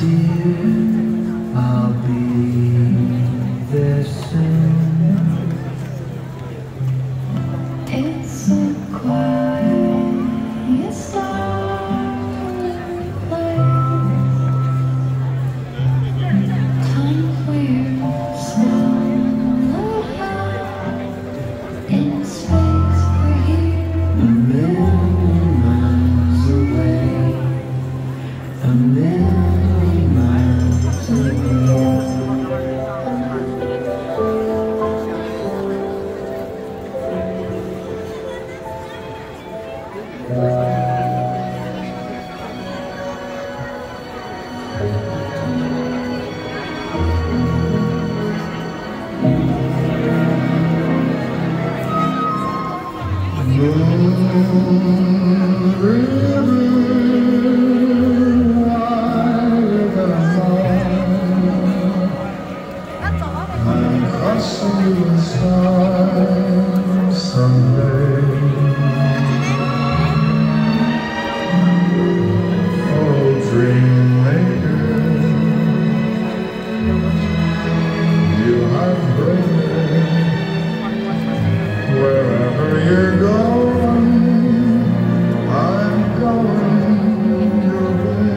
dear, I'll be there soon. It's a quiet, starlit place. Time we're swallowed high in space. We're here A million miles away. A million miles away. Wherever you're going, I'm going your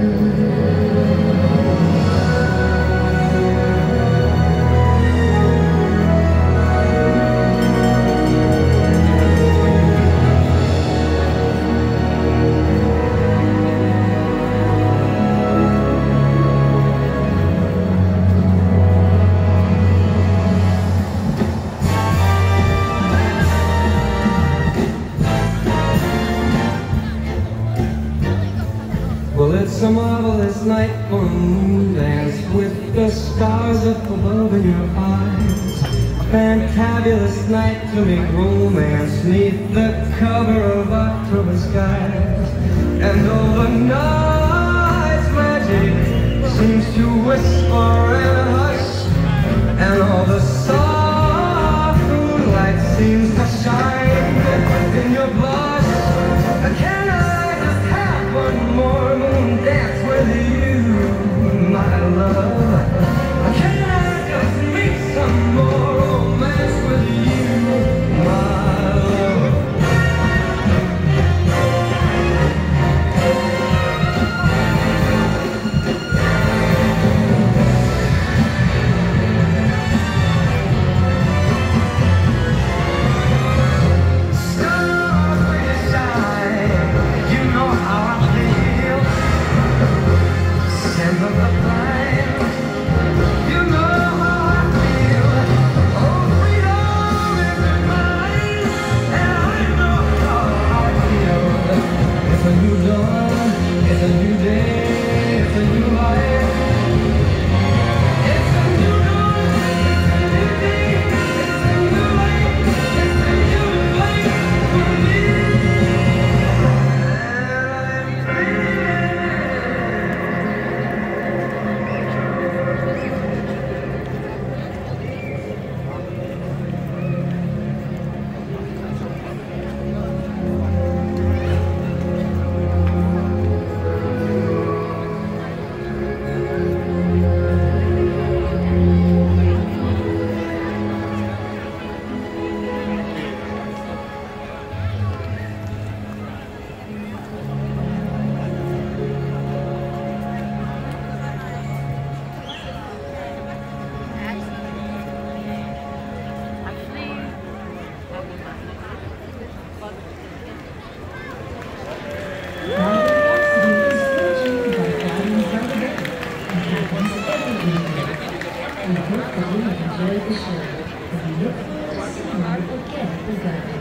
Well, it's a marvelous night for a moon dance with the stars up above in your eyes. A fantabulous night to make romance neath the cover of October skies. And all the night's magic seems to whisper and hush, and all the soft moonlight seems to shine in your blush. Can I just have one more moon dance with you, my love? Can I just make some more romance with you, my love? Stars when you shine, you know how I feel. Send them the blind, you know how I feel. Oh, freedom is mine, and I know how I feel. It's a new dawn, it's a new day, it's a new life. It's a new dawn, it's a new day, it's a new life. It's a new life for me. And I'm We hope that you have enjoyed the show. If you look forward to tomorrow, forget the